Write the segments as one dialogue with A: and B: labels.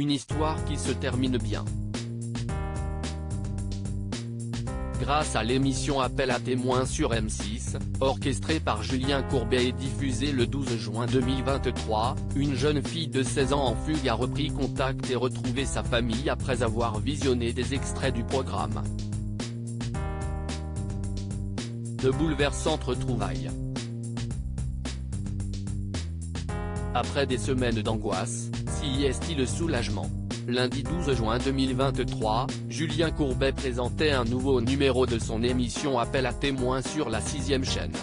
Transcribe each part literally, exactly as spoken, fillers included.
A: une histoire qui se termine bien. Grâce à l'émission Appel à témoins sur M six, orchestrée par Julien Courbet et diffusée le douze juin deux mille vingt-trois, une jeune fille de seize ans en fugue a repris contact et retrouvé sa famille après avoir visionné des extraits du programme. De bouleversantes retrouvailles. Après des semaines d'angoisse, s'y est-il le soulagement. Lundi douze juin deux mille vingt-trois, Julien Courbet présentait un nouveau numéro de son émission Appel à témoins sur la sixième chaîne.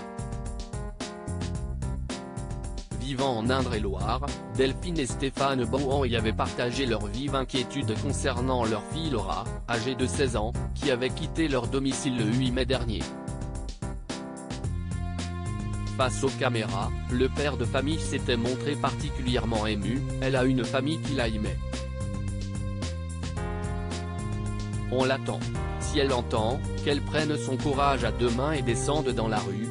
A: Vivant en Indre-et-Loire, Delphine et Stéphane Bauhan y avaient partagé leur vive inquiétude concernant leur fille Laura, âgée de seize ans, qui avait quitté leur domicile le huit mai dernier. Face aux caméras, le père de famille s'était montré particulièrement ému. Elle a une famille qui la aimait. On l'attend. Si elle entend, qu'elle prenne son courage à deux mains et descende dans la rue.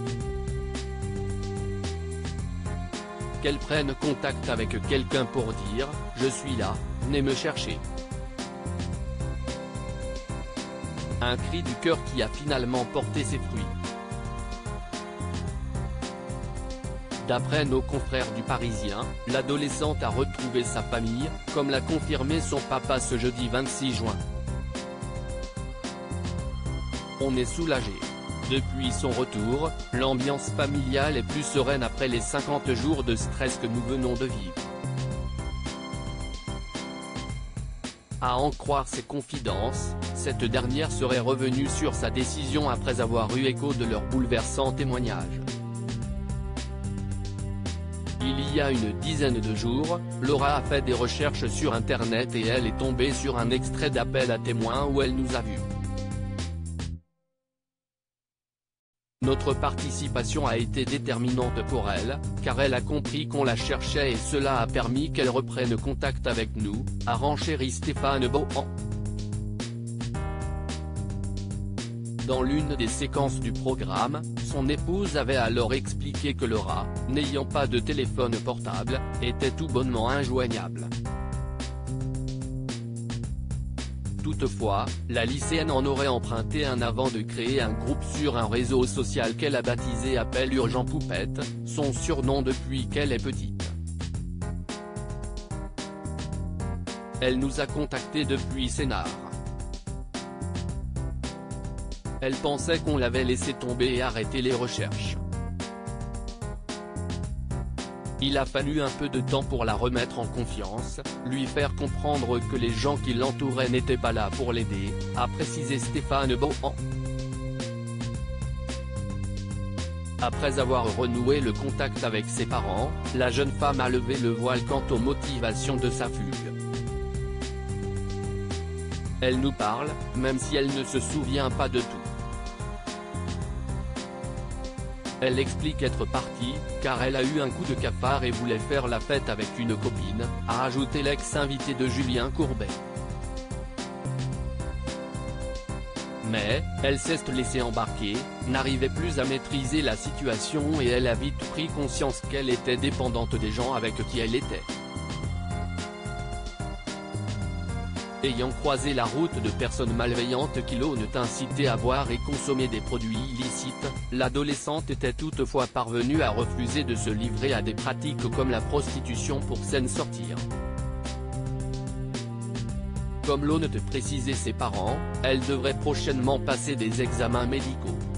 A: Qu'elle prenne contact avec quelqu'un pour dire « Je suis là, venez me chercher ». Un cri du cœur qui a finalement porté ses fruits. D'après nos confrères du Parisien, l'adolescente a retrouvé sa famille, comme l'a confirmé son papa ce jeudi vingt-six juin. On est soulagé. Depuis son retour, l'ambiance familiale est plus sereine après les cinquante jours de stress que nous venons de vivre. À en croire ses confidences, cette dernière serait revenue sur sa décision après avoir eu écho de leurs bouleversants témoignages. Il y a une dizaine de jours, Laura a fait des recherches sur internet et elle est tombée sur un extrait d'appel à témoins où elle nous a vus. Notre participation a été déterminante pour elle, car elle a compris qu'on la cherchait et cela a permis qu'elle reprenne contact avec nous, a renchéri Stéphane Bauhan. Dans l'une des séquences du programme, son épouse avait alors expliqué que Laura, n'ayant pas de téléphone portable, était tout bonnement injoignable. Toutefois, la lycéenne en aurait emprunté un avant de créer un groupe sur un réseau social qu'elle a baptisé Appel Urgent Poupette, son surnom depuis qu'elle est petite. Elle nous a contactés depuis Sénart. Elle pensait qu'on l'avait laissé tomber et arrêté les recherches. Il a fallu un peu de temps pour la remettre en confiance, lui faire comprendre que les gens qui l'entouraient n'étaient pas là pour l'aider, a précisé Stéphane Bauhan. Après avoir renoué le contact avec ses parents, la jeune femme a levé le voile quant aux motivations de sa fugue. Elle nous parle, même si elle ne se souvient pas de tout. Elle explique être partie, car elle a eu un coup de cafard et voulait faire la fête avec une copine, a ajouté l'ex-invité de Julien Courbet. Mais, elle s'est laissée embarquer, n'arrivait plus à maîtriser la situation et elle a vite pris conscience qu'elle était dépendante des gens avec qui elle était. Ayant croisé la route de personnes malveillantes qui l'ont incité à boire et consommer des produits illicites, l'adolescente était toutefois parvenue à refuser de se livrer à des pratiques comme la prostitution pour s'en sortir. Comme l'ont précisé ses parents, elle devrait prochainement passer des examens médicaux.